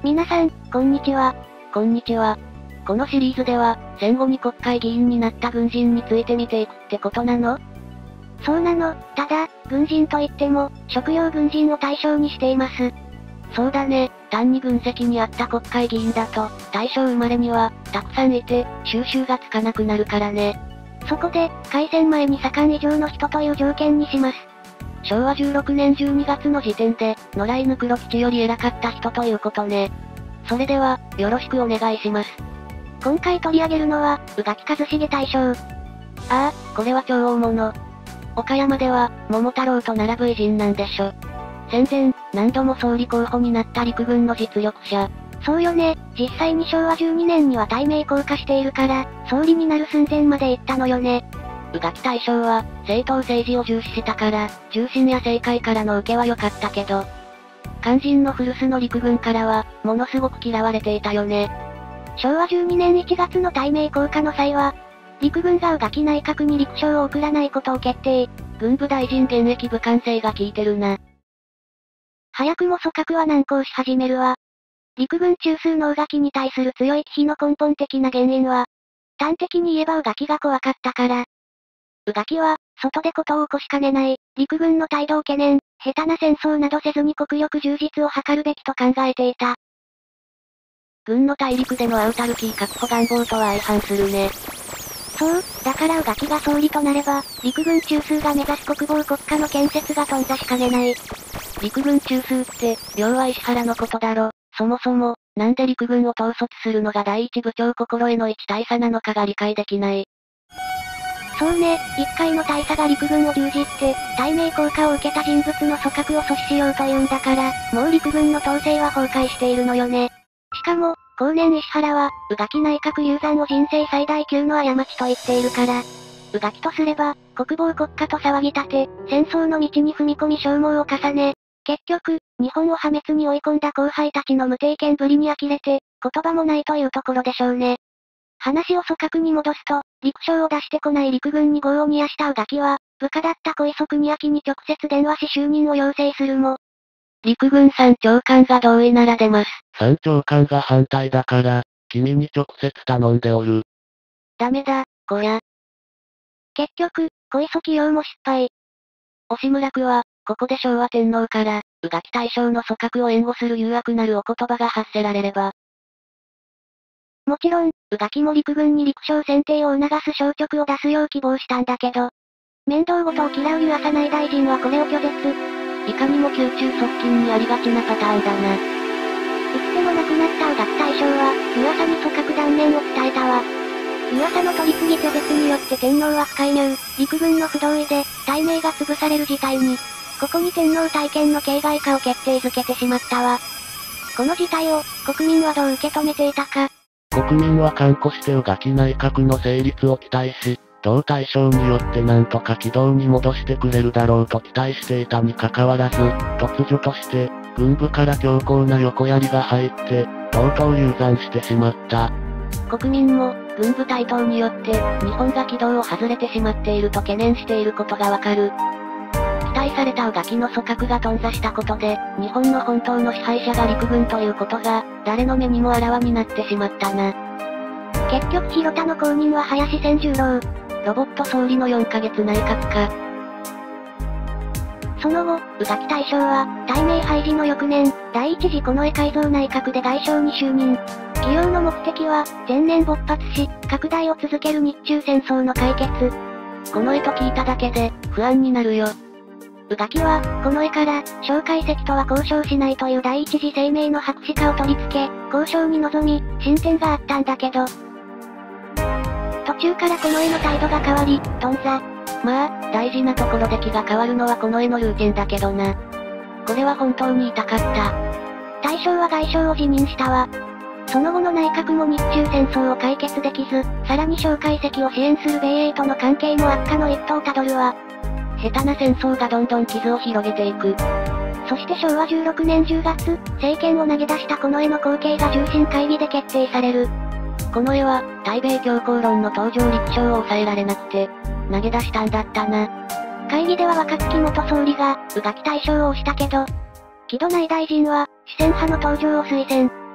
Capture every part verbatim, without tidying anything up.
皆さん、こんにちは。 こんにちは。このシリーズでは、戦後に国会議員になった軍人について見ていくってことなの？ そうなの。ただ、軍人といっても、職業軍人を対象にしています。 そうだね。単に軍籍にあった国会議員だと、大正生まれには、たくさんいて、収拾がつかなくなるからね。 そこで、改戦前に左官以上の人という条件にします。 しょうわじゅうろくねんじゅうにがつの時点で、野良犬黒吉より偉かった人ということね。それでは、よろしくお願いします。 今回取り上げるのは、宇垣一重大将。ああ、これは超大物。岡山では、桃太郎と並ぶ偉人なんでしょ。戦前、何度も総理候補になった陸軍の実力者。 そうよね。実際にしょうわじゅうにねんには大名降下しているから、総理になる寸前まで行ったのよね。 宇垣大将は、政党政治を重視したから、重臣や政界からの受けは良かったけど、肝心の古巣の陸軍からは、ものすごく嫌われていたよね。 しょうわじゅうにねんいちがつの大名降下の際は、陸軍が宇垣内閣に陸将を送らないことを決定。 軍部大臣現役武官制が効いてるな。 早くも組閣は難航し始めるわ。陸軍中枢の宇垣に対する強い忌避の根本的な原因は、端的に言えば宇垣が怖かったから。宇垣は、外で事を起こしかねない、陸軍の態度を懸念、下手な戦争などせずに国力充実を図るべきと考えていた。 軍の大陸でのアウタルキー確保願望とは相反するね。 そう、だから宇垣が総理となれば、陸軍中枢が目指す国防国家の建設が頓挫しかねない。 陸軍中枢って、要は石原のことだろ。そもそも、なんで陸軍を統率するのが第一部長心得の一大佐なのかが理解できない。 そうね、一回の大佐が陸軍を牛耳って、大名降下を受けた人物の組閣を阻止しようというんだから、もう陸軍の統制は崩壊しているのよね。しかも、後年石原は、宇垣内閣雄山を人生最大級の過ちと言っているから。宇垣とすれば、国防国家と騒ぎ立て、戦争の道に踏み込み消耗を重ね、結局、日本を破滅に追い込んだ後輩たちの無経験ぶりに呆れて、言葉もないというところでしょうね。話を組閣に戻すと、陸将を出してこない陸軍に業を煮やした宇垣は、部下だった小磯国明に直接電話し就任を要請するも、 陸軍参長官が同意なら出ます。参長官が反対だから、君に直接頼んでおる。 ダメだ、こりゃ。結局、小磯起用も失敗。 押村区は、ここで昭和天皇から、宇垣大将の組閣を援護する誘惑なるお言葉が発せられれば。 もちろん、宇垣も陸軍に陸将選定を促す消直を出すよう希望したんだけど、面倒事を嫌う湯浅内大臣はこれを拒絶。 いかにも宮中側近にありがちなパターンだな。 いつでも亡くなった宇垣大将は、湯浅に組閣断念を伝えたわ。湯浅の取り次ぎ拒絶によって天皇は不介入、陸軍の不同意で、大名が潰される事態に。ここに天皇大権の形骸化を決定づけてしまったわ。この事態を、国民はどう受け止めていたか。 国民は歓呼して宇垣内閣の成立を期待し、同大将によってなんとか軌道に戻してくれるだろうと期待していたに関わらず、突如として、軍部から強硬な横槍が入って、とうとう流産してしまった。 国民も、軍部台頭によって、日本が軌道を外れてしまっていると懸念していることがわかる。期待された宇垣の組閣が頓挫したことで、日本の本当の支配者が陸軍ということが、誰の目にもあらわになってしまったな。 結局広田の後任は林千十郎。 ロボット総理のよんかげつ内閣か。 その後、宇垣大将は、大名廃止の翌年、第一次近衛改造内閣で外相に就任。起用の目的は、前年勃発し、拡大を続ける日中戦争の解決。 近衛と聞いただけで、不安になるよ。 宇垣は、近衛から、蒋介石とは交渉しないという第一次声明の白紙化を取り付け、交渉に臨み、進展があったんだけど、途中から近衛の態度が変わり、頓挫。 まあ、大事なところで気が変わるのは近衛のルーティンだけどな。これは本当に痛かった。 大将は外相を辞任したわ。その後の内閣も日中戦争を解決できず、さらに蒋介石を支援する米英との関係も悪化の一途をたどるわ。 下手な戦争がどんどん傷を広げていく。 そしてしょうわじゅうろくねんじゅうがつ、政権を投げ出した近衛の後継が重臣会議で決定される。 近衛は、対米強硬論の登場陸将を抑えられなくて、投げ出したんだったな。 会議では若槻元総理が、宇垣大将を推したけど、木戸内大臣は、四川派の登場を推薦。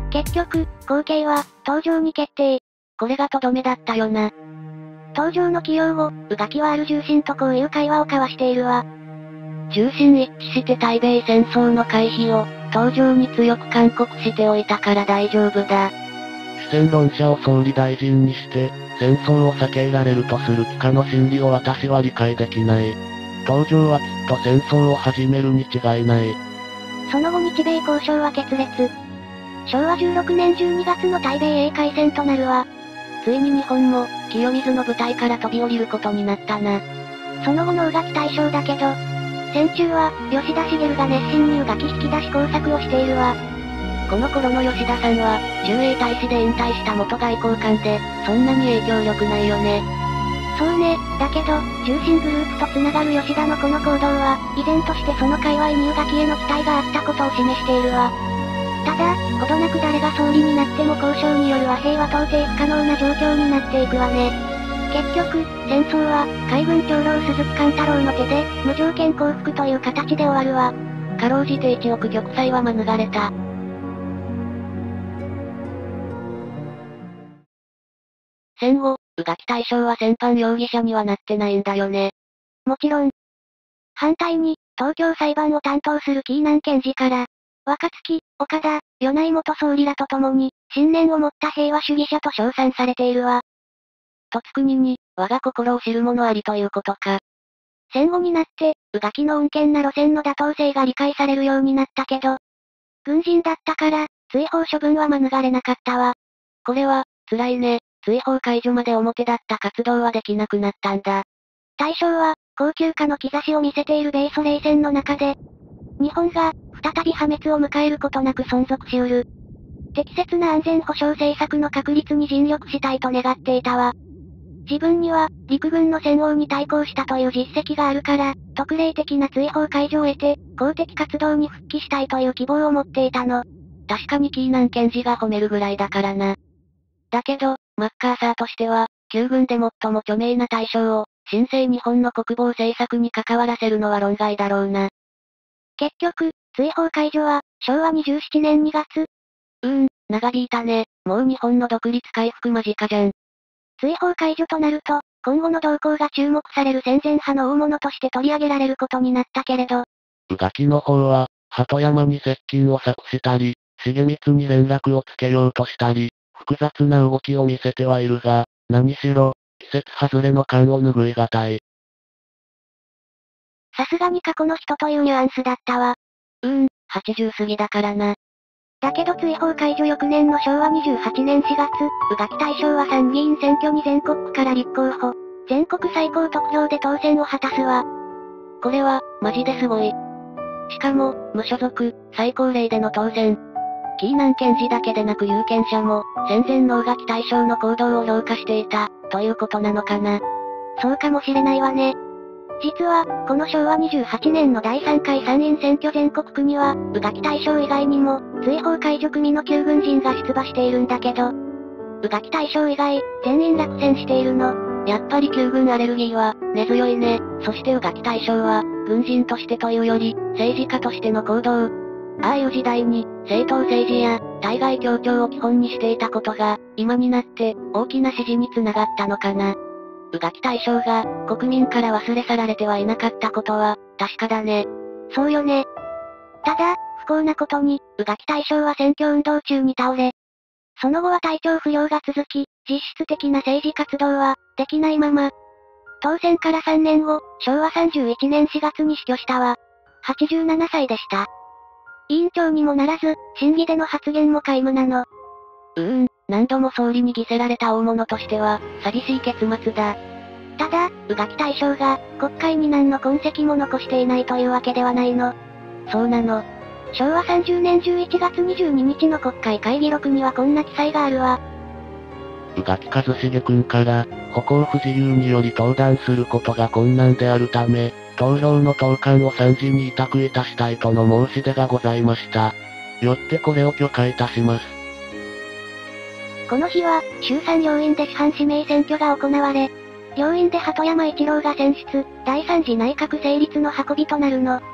結局、後継は、東条に決定。 これがとどめだったよな。 東条の起用後、宇垣はある重臣とこういう会話を交わしているわ。 重臣一致して対米戦争の回避を、東条に強く勧告しておいたから大丈夫だ。 主戦論者を総理大臣にして、戦争を避けられるとする帰化の心理を私は理解できない。東条はきっと戦争を始めるに違いない。 その後日米交渉は決裂。しょうわじゅうろくねんじゅうにがつの対米英海戦となるわ。 ついに日本も、清水の部隊から飛び降りることになったな。 その後の宇垣大将だけど、戦中は、吉田茂が熱心に宇垣引き出し工作をしているわ。 この頃の吉田さんは、駐英大使で引退した元外交官で、そんなに影響力ないよね。 そうね、だけど、重臣グループと繋がる吉田のこの行動は、依然としてその界隈に宇垣への期待があったことを示しているわ。ただ、ほどなく誰が総理になっても交渉による和平は到底不可能な状況になっていくわね。結局、戦争は、海軍長老鈴木貫太郎の手で、無条件降伏という形で終わるわ。 かろうじていちおく玉砕は免れた。戦後、宇垣大将は戦犯容疑者にはなってないんだよね。 もちろん。反対に、東京裁判を担当する紀伊南検事から、若槻、岡田、米内元総理らと共に、信念を持った平和主義者と称賛されているわ。 とつくにに、我が心を知る者ありということか。 戦後になって、宇垣の穏健な路線の妥当性が理解されるようになったけど、軍人だったから、追放処分は免れなかったわ。 これは、辛いね。追放解除まで表だった活動はできなくなったんだ。 大将は、高級化の兆しを見せている米ソ冷戦の中で、日本が、再び破滅を迎えることなく存続しうる。適切な安全保障政策の確立に尽力したいと願っていたわ。自分には、陸軍の戦王に対抗したという実績があるから、特例的な追放解除を得て、公的活動に復帰したいという希望を持っていたの。 確かに紀伊南検事が褒めるぐらいだからな。だけど、マッカーサーとしては、旧軍で最も著名な大将を、新生日本の国防政策に関わらせるのは論外だろうな。 結局、追放解除は、しょうわにじゅうななねんにがつ。 うーん、長引いたね。もう日本の独立回復間近じゃん。 追放解除となると、今後の動向が注目される戦前派の大物として取り上げられることになったけれど。 宇垣の方は、鳩山に接近を策したり、重光に連絡をつけようとしたり、複雑な動きを見せてはいるが、何しろ、季節外れの感を拭いがたい。 さすがに過去の人というニュアンスだったわ。 うーん、はちじゅう過ぎだからな。 だけど追放解除翌年のしょうわにじゅうはちねんしがつ、宇垣大将は参議院選挙に全国区から立候補。全国最高得票で当選を果たすわ。 これは、マジですごい。しかも、無所属、最高齢での当選。紀伊南検事だけでなく有権者も、戦前の宇垣大将の行動を評価していた、ということなのかな。 そうかもしれないわね。実は、このしょうわにじゅうはちねんのだいさんかい参院選挙全国区には、宇垣大将以外にも、追放解除組の旧軍人が出馬しているんだけど、宇垣大将以外、全員落選しているの。 やっぱり旧軍アレルギーは、根強いね。そして宇垣大将は、軍人としてというより、政治家としての行動。ああいう時代に、政党政治や、対外協調を基本にしていたことが、今になって、大きな支持につながったのかな。宇垣大将が、国民から忘れ去られてはいなかったことは、確かだね。 そうよね。ただ、不幸なことに、宇垣大将は選挙運動中に倒れ、その後は体調不良が続き、実質的な政治活動は、できないまま。当選からさんねんご、しょうわさんじゅういちねんしがつに死去したわ。はちじゅうななさいでした。委員長にもならず、審議での発言も皆無なの。 うーん、何度も総理に犠牲られた大物としては、寂しい結末だ。 ただ、宇垣大将が、国会に何の痕跡も残していないというわけではないの。 そうなの。 しょうわさんじゅうねんじゅういちがつにじゅうににちの国会会議録にはこんな記載があるわ。 宇垣一茂君から、歩行不自由により登壇することが困難であるため、投票の投函を参事に委託いたしたいとの申し出がございました。よってこれを許可いたします。 この日は、衆参両院で市藩指名選挙が行われ、両院で鳩山一郎が選出、だいさん次内閣成立の運びとなるの。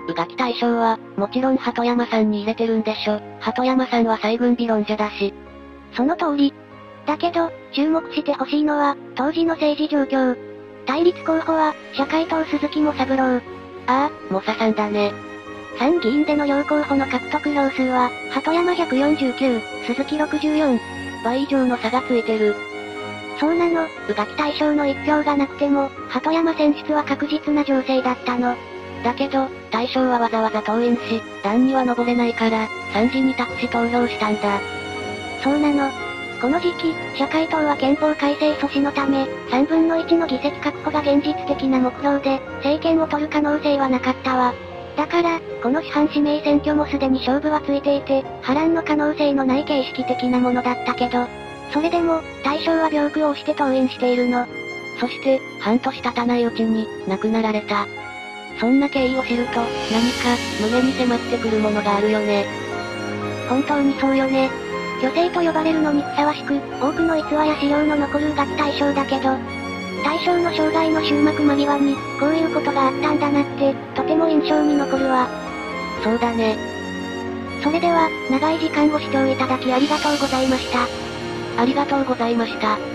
宇垣大将は、もちろん鳩山さんに入れてるんでしょ。鳩山さんは西軍美論者だし。 その通り。だけど、注目してほしいのは、当時の政治状況。対立候補は、社会党鈴木も三郎。 ああ、猛者さんだね。 参議院での両候補の獲得票数は、鳩山ひゃくよんじゅうきゅう、鈴木ろくじゅうよん。 倍以上の差がついてる。 そうなの、宇垣大将の一票がなくても、鳩山選出は確実な情勢だったの。 だけど、大将はわざわざ登院し、段には登れないから、参事に託し投票したんだ。 そうなの。この時期、社会党は憲法改正阻止のため、さんぶんのいちの議席確保が現実的な目標で、政権を取る可能性はなかったわ。だから、この主犯指名選挙もすでに勝負はついていて、波乱の可能性のない形式的なものだったけど、それでも、大将は病苦を押して登院しているの。 そして、半年経たないうちに、亡くなられた。そんな経緯を知ると、何か、胸に迫ってくるものがあるよね。 本当にそうよね。虚勢と呼ばれるのにふさわしく、多くの逸話や資料の残る宇垣大将だけど、大将の生涯の終幕間際に、こういうことがあったんだなって、とても印象に残るわ。 そうだね。 それでは、長い時間ご視聴いただきありがとうございました。 ありがとうございました。